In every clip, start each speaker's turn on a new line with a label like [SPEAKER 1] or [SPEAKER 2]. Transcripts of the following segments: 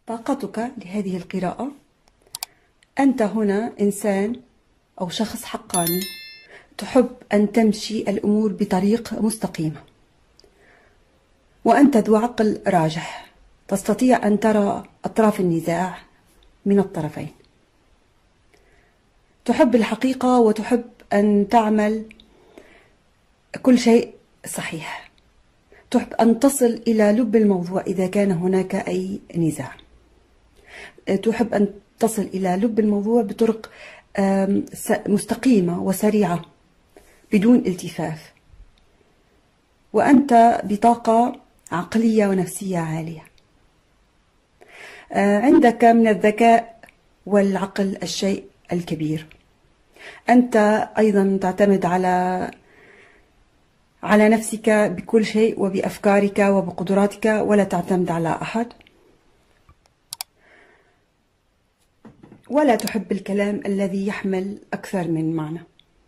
[SPEAKER 1] طاقتك لهذه القراءة. أنت هنا إنسان أو شخص حقاني، تحب أن تمشي الأمور بطريق مستقيمة، وأنت ذو عقل راجح، تستطيع أن ترى أطراف النزاع من الطرفين. تحب الحقيقة وتحب أن تعمل كل شيء صحيح. تحب أن تصل إلى لب الموضوع إذا كان هناك أي نزاع. تحب أن تصل إلى لب الموضوع بطرق مستقيمة وسريعة بدون التفاف، وأنت بطاقة عقلية ونفسية عالية. عندك من الذكاء والعقل الشيء الكبير. أنت أيضا تعتمد على نفسك بكل شيء وبأفكارك وبقدراتك، ولا تعتمد على أحد، ولا تحب الكلام الذي يحمل أكثر من معنى.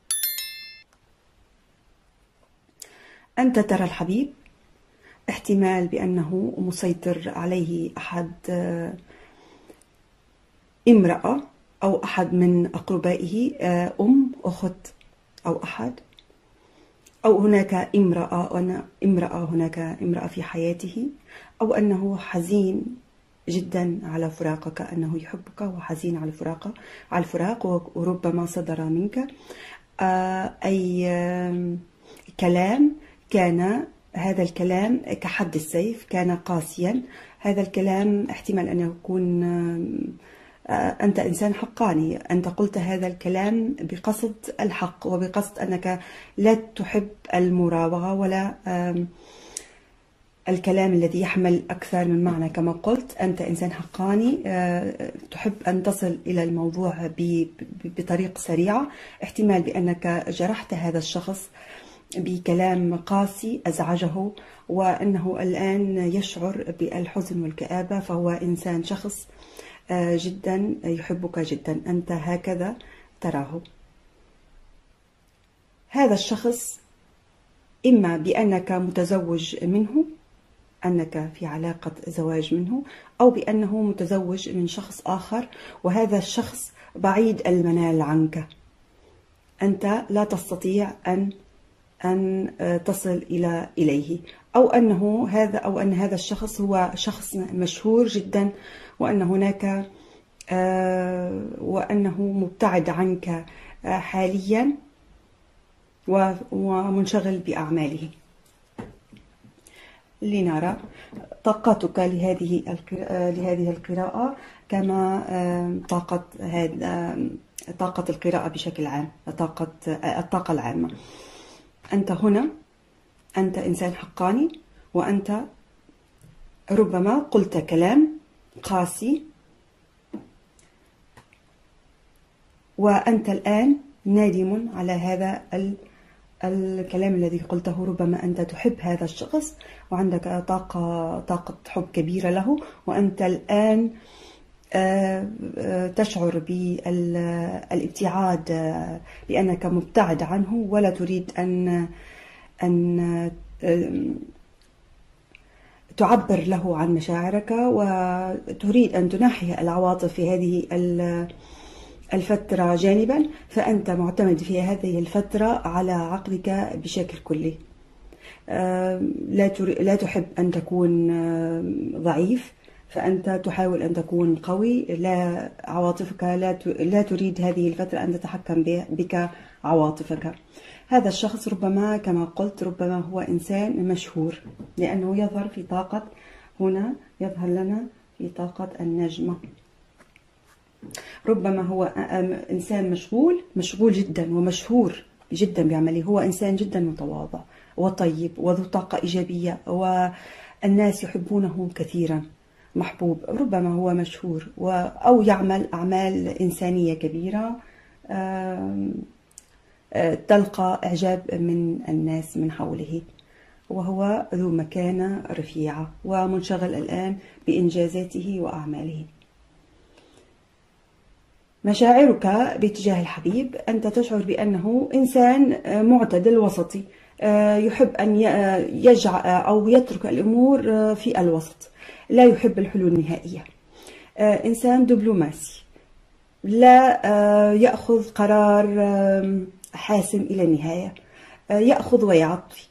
[SPEAKER 1] أنت ترى الحبيب، احتمال بأنه مسيطر عليه أحد، امرأة أو أحد من أقربائه، أخت أو أحد، أو هناك هناك امرأة في حياته، أو أنه حزين جدا على فراقك، أنه يحبك وحزين على الفراق، وربما صدر منك أي كلام كان، هذا الكلام كحد السيف، كان قاسيا. هذا الكلام احتمال أن يكون أنت إنسان حقاني، أنت قلت هذا الكلام بقصد الحق وبقصد أنك لا تحب المراوغة ولا الكلام الذي يحمل أكثر من معنى. كما قلت أنت إنسان حقاني، تحب أن تصل إلى الموضوع بطريقة سريعة. احتمال بأنك جرحت هذا الشخص بكلام قاسي أزعجه، وأنه الآن يشعر بالحزن والكآبة، فهو إنسان شخص جدا يحبك جدا. أنت هكذا تراه. هذا الشخص إما بأنك متزوج منه، أنك في علاقة زواج منه، أو بأنه متزوج من شخص آخر، وهذا الشخص بعيد المنال عنك. أنت لا تستطيع أن تصل إليه، أو أن هذا الشخص هو شخص مشهور جدا، وأنه مبتعد عنك حاليا ومنشغل بأعماله. لنرى طاقتك لهذه القراءة، كما طاقة القراءة بشكل عام، الطاقة العامة. أنت هنا، أنت إنسان حقاني، وأنت ربما قلت كلام قاسي، وأنت الآن نادم على هذا الكلام الذي قلته. ربما أنت تحب هذا الشخص وعندك طاقة حب كبيرة له، وأنت الآن تشعر بالابتعاد، بأنك مبتعد عنه، ولا تريد أن تعبر له عن مشاعرك، وتريد أن تنحي العواطف في هذه الفترة جانبا. فأنت معتمد في هذه الفترة على عقلك بشكل كلي. لا تحب أن تكون ضعيف، فأنت تحاول أن تكون قوي. لا عواطفك لا تريد هذه الفترة أن تتحكم بك عواطفك. هذا الشخص ربما كما قلت ربما هو إنسان مشهور، لأنه يظهر في طاقة، هنا يظهر لنا في طاقة النجمة. ربما هو إنسان مشغول جدا ومشهور جدا بعمله. هو إنسان جدا متواضع وطيب وذو طاقة إيجابية، والناس يحبونه كثيرا، محبوب. ربما هو مشهور أو يعمل أعمال إنسانية كبيرة، تلقى إعجاب من الناس من حوله، وهو ذو مكانة رفيعة ومنشغل الآن بإنجازاته وأعماله. مشاعرك باتجاه الحبيب، أنت تشعر بأنه إنسان معتدل وسطي، يحب أن يجعل أو يترك الأمور في الوسط، لا يحب الحلول النهائية. إنسان دبلوماسي، لا يأخذ قرار حاسم إلى النهاية، يأخذ ويعطي.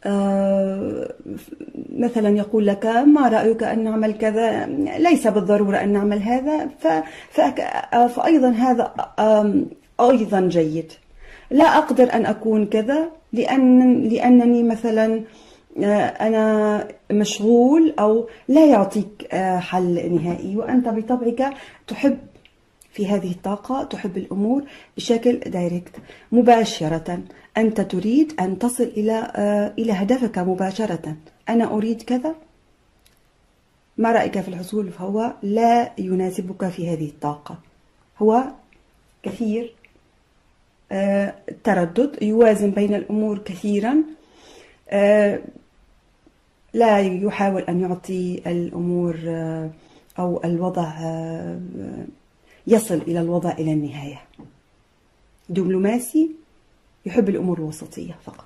[SPEAKER 1] مثلا يقول لك ما رأيك أن نعمل كذا، ليس بالضرورة أن نعمل هذا، فأيضا هذا أيضا جيد. لا أقدر أن أكون كذا لأنني مثلا أنا مشغول، أو لا يعطيك حل نهائي. وأنت بطبعك تحب في هذه الطاقة، تحب الأمور بشكل دايركت مباشرة. أنت تريد أن تصل إلى هدفك مباشرة. أنا أريد كذا، ما رأيك في الحصول؟ فهو لا يناسبك في هذه الطاقة، هو كثير تردد، يوازن بين الأمور كثيرا، لا يحاول أن يعطي الأمور أو الوضع يصل إلى الوضع إلى النهاية. دبلوماسي يحب الأمور الوسطية فقط.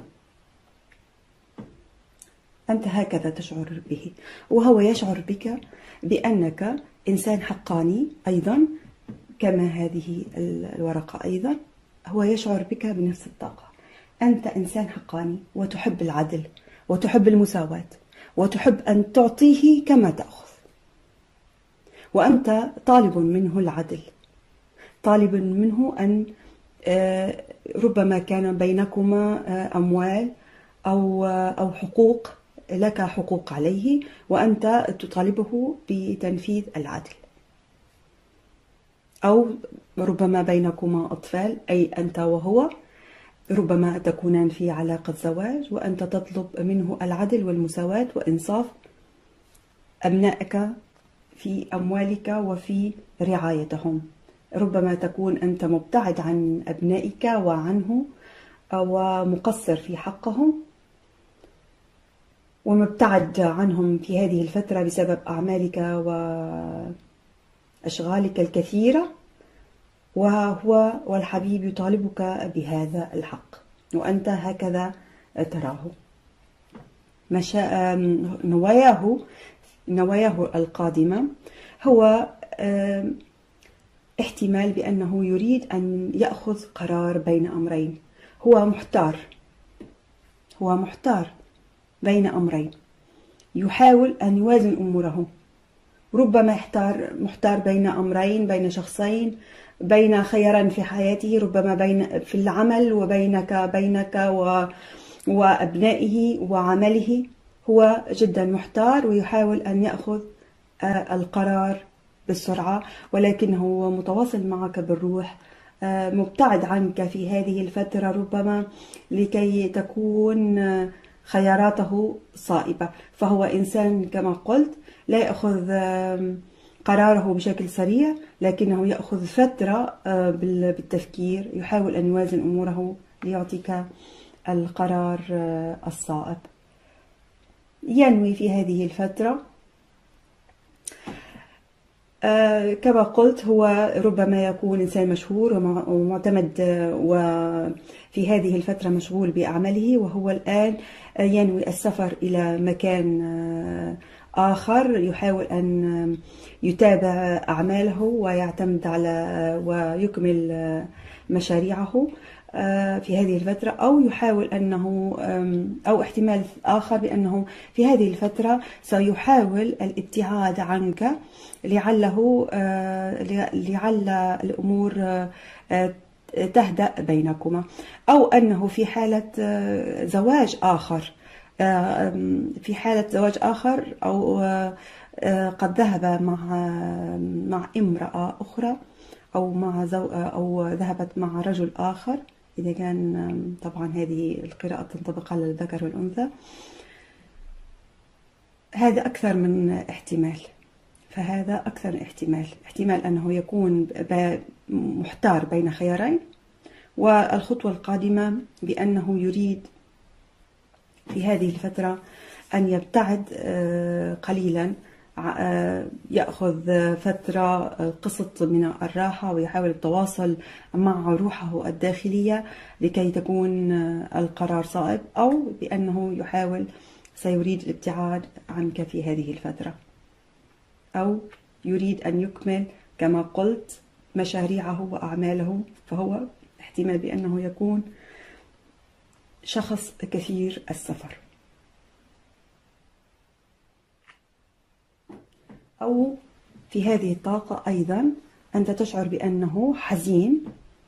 [SPEAKER 1] أنت هكذا تشعر به، وهو يشعر بك بأنك إنسان حقاني أيضا، كما هذه الورقة أيضا هو يشعر بك بنفس الطاقة. أنت إنسان حقاني وتحب العدل وتحب المساواة وتحب أن تعطيه كما تأخذ، وأنت طالب منه العدل، طالب منه أن ربما كان بينكما أموال أو حقوق، لك حقوق عليه، وأنت تطالبه بتنفيذ العدل. أو ربما بينكما أطفال، أي أنت وهو ربما تكونان في علاقة زواج، وأنت تطلب منه العدل والمساواة وإنصاف أبنائك في أموالك وفي رعايتهم. ربما تكون أنت مبتعد عن أبنائك وعنه، ومقصر في حقهم، ومبتعد عنهم في هذه الفترة بسبب أعمالك وأشغالك الكثيرة، وهو والحبيب يطالبك بهذا الحق، وأنت هكذا تراه. نواياه القادمة هو احتمال بأنه يريد أن يأخذ قرار بين أمرين. هو محتار بين أمرين، يحاول أن يوازن أموره. ربما محتار بين أمرين، بين شخصين، بين خيارين في حياته، ربما بين في العمل وبينك وأبنائه وعمله. هو جدا محتار ويحاول أن يأخذ القرار بالسرعة، ولكنه هو متواصل معك بالروح، مبتعد عنك في هذه الفترة ربما لكي تكون خياراته صائبة. فهو إنسان كما قلت لا يأخذ قراره بشكل سريع، لكنه يأخذ فترة بالتفكير، يحاول أن يوازن أموره ليعطيك القرار الصائب. ينوي في هذه الفترة كما قلت، هو ربما يكون إنسان مشهور ومعتمد، وفي هذه الفترة مشغول بأعماله، وهو الآن ينوي السفر إلى مكان آخر، يحاول أن يتابع أعماله ويعتمد على ويكمل مشاريعه في هذه الفترة. أو يحاول أنه، أو احتمال آخر بأنه في هذه الفترة سيحاول الابتعاد عنك لعل الأمور تهدأ بينكما، أو أنه في حالة زواج آخر، أو قد ذهب مع امرأة أخرى، أو ذهبت مع رجل آخر، إذا كان طبعا هذه القراءة تنطبق على الذكر والأنثى. هذا أكثر من احتمال، فهذا أكثر احتمال أنه يكون محتار بين خيارين. والخطوة القادمة بأنه يريد في هذه الفترة أن يبتعد قليلا، يأخذ فترة قسط من الراحة، ويحاول التواصل مع روحه الداخلية لكي تكون القرار صائب، أو بأنه سيريد الابتعاد عنك في هذه الفترة، أو يريد أن يكمل كما قلت مشاريعه وأعماله، فهو احتمال بأنه يكون شخص كثير السفر. أو في هذه الطاقة أيضا أنت تشعر بأنه حزين،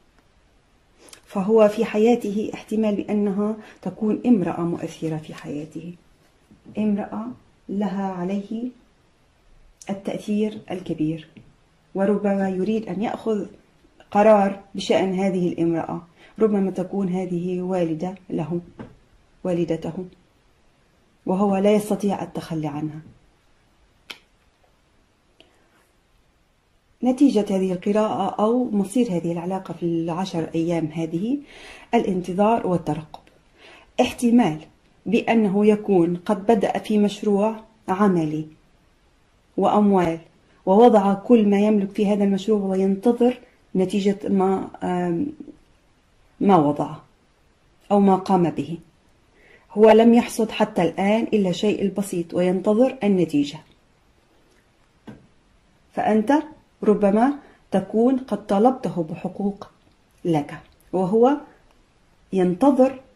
[SPEAKER 1] فهو في حياته احتمال بأنها تكون امرأة مؤثرة في حياته، امرأة لها عليه التأثير الكبير، وربما يريد أن يأخذ قرار بشأن هذه الامرأة. ربما تكون هذه والدة له، والدته، وهو لا يستطيع التخلي عنها. نتيجة هذه القراءة أو مصير هذه العلاقة في ال10 أيام هذه الانتظار والترقب. احتمال بأنه يكون قد بدأ في مشروع عملي وأموال، ووضع كل ما يملك في هذا المشروع وينتظر نتيجة ما وضعه أو ما قام به. هو لم يحصد حتى الآن إلا شيء البسيط وينتظر النتيجة. فأنت ربما تكون قد طلبته بحقوق لك، وهو ينتظر